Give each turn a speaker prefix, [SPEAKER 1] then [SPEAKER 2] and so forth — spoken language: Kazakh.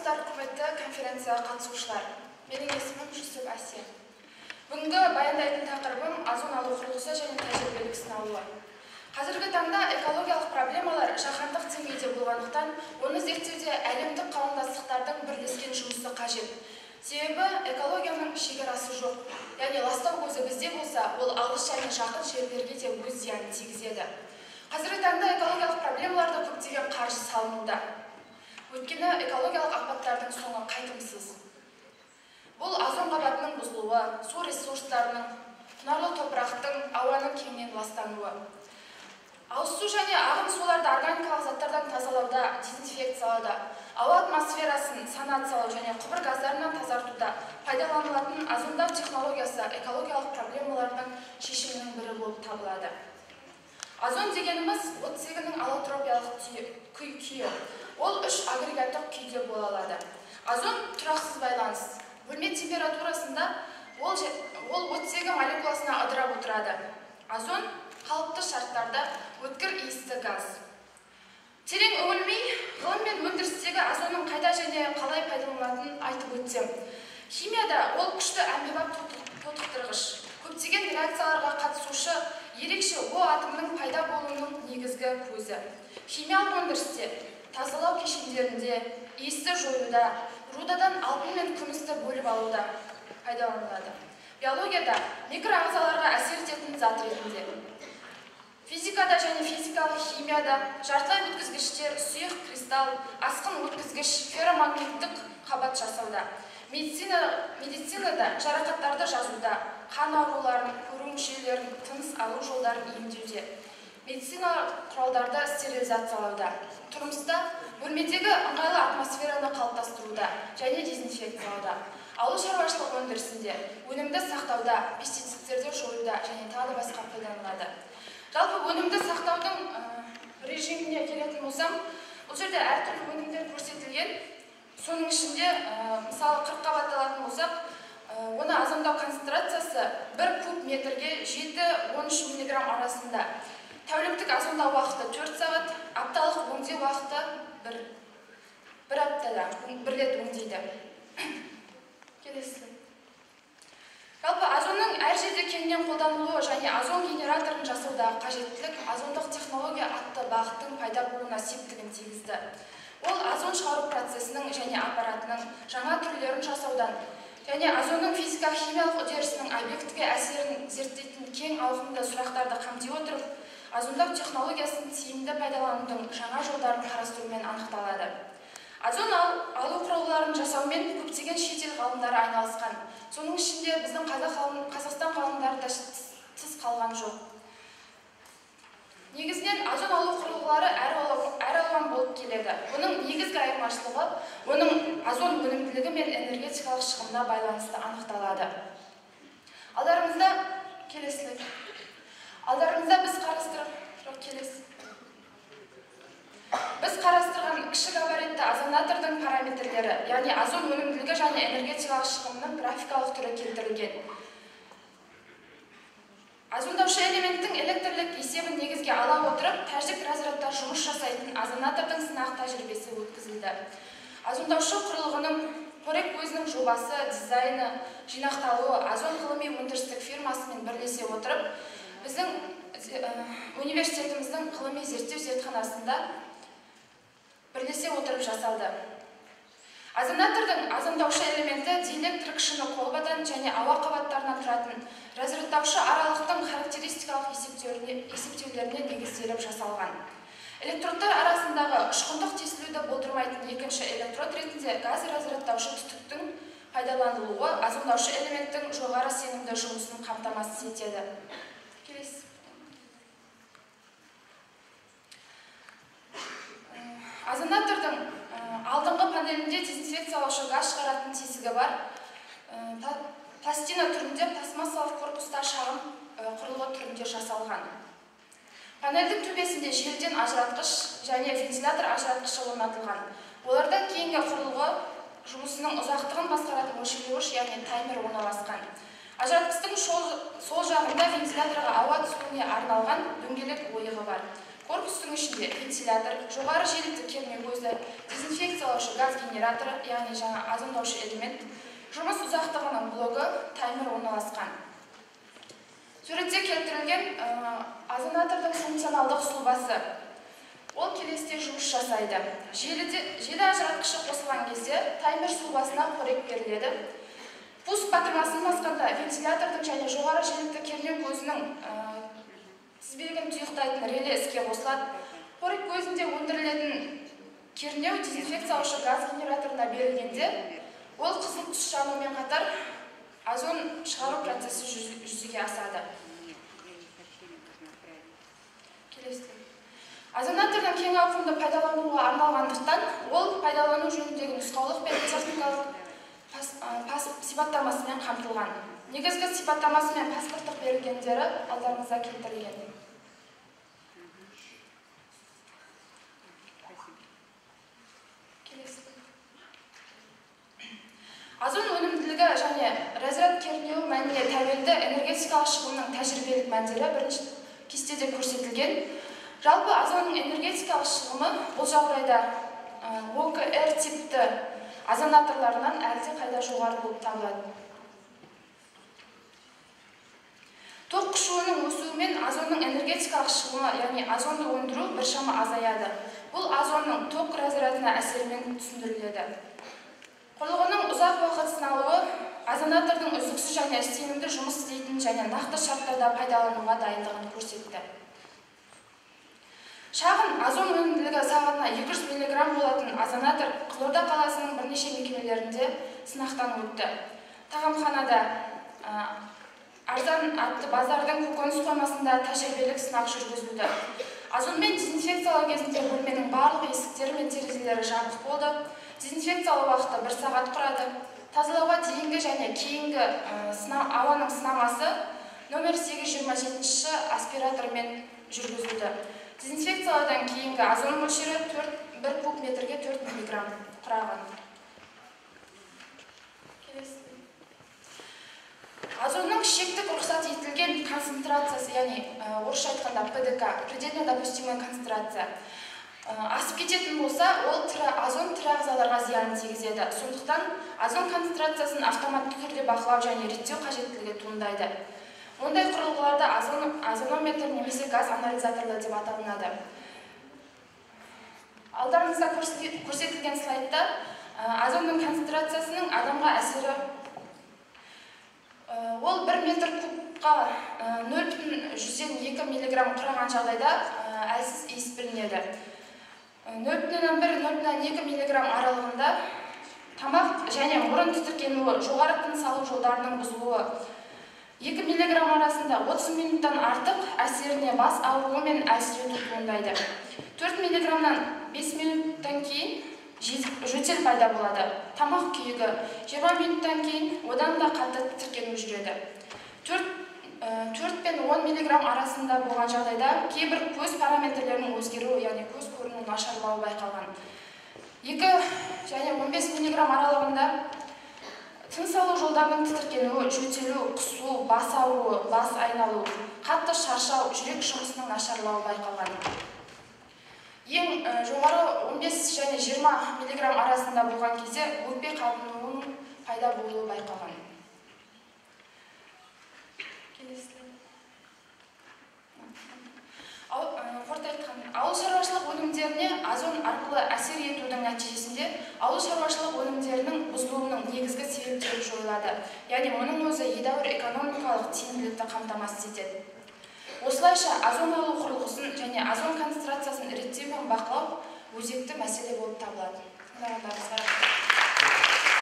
[SPEAKER 1] армысыздар, құрметті конференцияға қатысушылар. Менің есімім Жүсіп Әсия. Бүгінгі баяндайтын тақырыбым озон алу құрылысы және тәжірибелік сынауы. Қазіргі таңда экологиялық проблемалар жаһандық деңгейде болғандықтан, оны зерттеуде әлемдік қауымдастықтардың бірлескен жұмысы қажет. Себебі экологияның шекарасы жоқ. Яғни ластау көзі бізде болса, ол алыс және жақын жерлерге де өз зиянын тигізеді. Қазіргі таңда экологиялық проблемаларда көптеген қаржы салынуда. Өйткені экологиялық апаттардың соңы қайтымсыз. Бұл озон қабатының бұзылуы, су ресурстарының, құнарлы топырақтың, ауаның кеңінен ластануы. Ауыз су және ағын суларды органикалық заттардан тазалауда, дезинфекциялауда, ауа атмосферасын санациялау және құбыр газдарынан тазартуда пайдаланылатын озондау технологиясы экологиялық проблемалардың шешімінің бірі болып табылады. Озон дегеніміз оттегінің аллотропиялық күйі. Ол үш агрегаттық күйде бола алады. Озон тұрақсыз байланыс. Бөлме температурасында ол оттегі молекуласына ыдырап отырады. Озон қалыпты шарттарда өткір иісті газ. Терең үңілмей, ғылым мен өндірістегі озонның қайда және қалай пайдаланылатынын айтып өтсем. Химияда ол күшті әмбебап тотықтырғыш. Көптеген реакцияларға қатысушы ерекше О атомының пайда болуының негізгі көзі. Химиялық өндірісте, тазалау кешендерінде, иісті жоюда, рудадан алтын мен күмісті бөліп алуда пайдаланылады. Биологияда микроағзаларға әсер ететін зат ретінде. Физикада және физикалық химияда жартылай өткізгіштер, сұйық кристалл, асқын өткізгіш, ферромагниттік қабат жасауда. Медицинада жарақаттарды жазуда, қан ауруларын, көру мүшелерін, тыныс алу жолдарын емдеуде. Медицина құралдарды стерилизациялауда. Тұрмыста бөлмедегі ыңғайлы атмосфераны қалыптастыруда және дезинфекциялауда. Ауыл шаруашылық өндірісінде өнімді сақтауда, пестицидтерді жоюда және тағы басқа пайдаланылады. Жалпы өнімді сақтаудың режиміне келетін болсам, бұл жерде әртүрлі өнімдер көрсетілген. Соның ішінде, мысалы 40 қабат алатын болсақ, оны озондау концентрациясы 1 куб метрге 7-13 мг арасында. Тәуліктік озондау уақыты 4 сағат, апталық өңдеу уақыты 1 аптада, 1 рет өңдейді. Келесі. Жалпы озонның әр жерде кеңінен қолданылуы және озон генераторын жасаудағы қажеттілік озондық технология атты бағыттың пайда болуына септігін тигізді. Ол озон шығару процесінің және аппаратының жаңа түрлерін жасаудан және озонның физика-химиялық үдерісінің объектіге әсерін зерттейтін кең ауқымды сұрақтарды қамти отырып, озондау технологиясын тиімді пайдаланудың жаңа жолдарын қарастырумен анықталады. Озон алу құрылғыларын жасаумен көптеген шетел ғалымдары айналысқан. Соның ішінде біздің Қазақстан ғалымдары да тыс қалған жоқ. Негізінен озон алу құрылғылары әр алуан болып келеді. Оның негізгі айырмашылығы оның озон өнімділігі мен энергетикалық шығынына байланысты анықталады. Алдарыңызда біз қарастырған кіші габаритті озонатордың параметрлері, яғни озон өнімділігі және энергетикалық шығынның графикалық түрі келтірілген. Озондаушы элементтің электрлік есебін негізге ала отырып, тәжік разрядта жұмыс жасайтын озонатордың сынақ тәжірибесі өткізілді. Озондаушы құрылғының қорек көзінің жобасы, дизайны, жинақталуы озон ғылыми өндірістік фирмасымен бірлесе отырып, біздің университетіміздің ғылыми зерттеу зертханасында бірлесе отырып жасалды. Озонатордың озондаушы элементі диэлектрик шыны қолбадан және ауа қабаттарынан тұратын разрядтаушы аралықтың характеристикалық есептеулеріне негізделіп жасалған. Электродтар арасындағы ұшқындық тесілуді болдырмайтын екінші электрод ретінде газ разрядтаушы түтіктің пайдаланылуы озондаушы элементтің жоғары сенімді жұмысын қамтамасыз етеді. Келесі. Озонатордың алдыңғы панелінде дезинфекциялаушы газ шығаратын тесігі бар. Пластина түрінде, пластмассалық корпуста шағын құрылғы түрінде жасалған. Панельдің төбесінде желден ажыратқыш және вентилятор ажыратқышы орнатылған. Оларда кейінгі құрылғы жұмысының ұзақтығын басқаратын өлшеуіш, яғни таймер орналасқан. Ажыратқыштың сол жағында вентиляторға ауа түсуіне арналған дөңгелек ойығы бар. Корпустың ішінде вентилятор, жоғары жиілікті кернеу көзі, дезинфекциялаушы газ генераторы, яғни жаңа азондаушы элемент, жұмыс ұзақтығының блогы, таймер орналасқан. Суретте келтірілген азонатордың функционалдық сұлбасы. Ол келесіде жұмыс жасайды. Желі ажыратқышы қосылған кезде таймер сұлбасына қорек беріледі. Пуск батырмасын басқанда вентилятордың және жоғары жиілікті кернеу көзінің тізбегін тұйықтайтын реле іске қосылады. Қорек көзінде өндірілетін кернеу дезинфекциялаушы газ генераторына берілгенде, ол қызыл түс жанумен қатар озон шығару процесі жүзеге асады. Озонатордың кең ауқымды пайдалануға арналғандықтан, ол пайдалану жөніндегі нұсқаулық пен техникалық сипаттамасымен қамтылған. Негізгі сипаттамасы мен паспорттық берілгендері алдарыңызда келтірілген. Озон өнімділігі және разряд кернеуі мәніне тәуелді энергетикалық шығынның тәжірибелік мәндері бірінші кестеде көрсетілген. Жалпы озонның энергетикалық шығымы бұл жағдайда ОКР типті озонаторларынан әлде қайда жоғары болып табылады. Ток қышуының өсуімен озонның энергетикалық шығымы, яғни озонды өндіру біршама азаяды. Бұл озонның ток разрядына әсерімен түсіндіріледі. Құрылғының ұзақ уақыт сыналуы озонатордың үздіксіз және сенімді жұмыс істейтін және нақты шарттарда пайдалануға дайындығын көрсетті. Шағын озон өнімділігі сағатына 200 мг болатын озонатор Қызылорда қаласының бірнеше мекемелерінде сынақтан өтті. Тағамханада арзан атты базардың көкөніс қоймасында тәжірибелік сынақ жүргізілді. Озонмен дезинфекциялау кезінде бөлменің барлық есіктері мен терезелері жабық болды. Дезинфекциялау уақыты 1 сағат құрады. Тазалауға дейінгі және кейінгі ауаның сынамасы номер 827 аспиратормен жүргізілді. Дезинфекциялаудан кейінгі озон мөлшері 1 куб метрге 4 мг құраған. Озонның шектік рұқсат етілген концентрациясы, яғни орысша айтқанда ПДК, предельно допустимая концентрация, асып кететін болса, ол озон тірі ағзаларға зиянын тигізеді. Сондықтан озон концентрациясын автоматты түрде бақылау және реттеу қажеттілігі туындайды. Ондай құрылғыларды озонометр немесе газ анализаторлы деп аталынады. Алдарыңызда көрсетілген слайдта озонның концентрациясының адамға әсері ол 1 метр кубқа 0,102 мг құраған жағдайда әлсіз иіс білінеді. 0,1-0,2 мг аралығында тамақ және мұрын тітіркенуі, жоғары тыныс алу жолдарының бұзылуы, 2 мг арасында 30 минуттан артық әсеріне бас ауруы мен әлсіреу туындайды. 4 мг-нан 5 минуттан кейін жөтел пайда болады. Тамақ күйігі 20 минуттан кейін одан да қатты тітіркену жүреді. 4 пен 10 мг арасында болған жағдайда кейбір көз параметрлерінің өзгеруі, яғни көз көрінуі нашарлауы байқалған. 2 және 15 мг аралығында тыныс алу жолдарының тітіркенуі, жөтелу, құсу, бас ауруы, бас айналу, қатты шаршау, жүрек жұмысының нашарлауы байқалған. Ең жоғары 15 және 20 мг арасында болған кезде өкпе қабынуының пайда болуы байқалған. Ауыл шаруашылық өнімдеріне озон арқылы әсер етудің нәтижесінде ауыл шаруашылық өнімдерінің бұзылуының негізгі себептері жойылады. Яғни оның өзі едәуір экономикалық тиімділікті қамтамасыз етеді. Осылайша озон алу құрылғысын және озон концентрациясын реттеу мен бақылау өзекті мәселе болып табылады.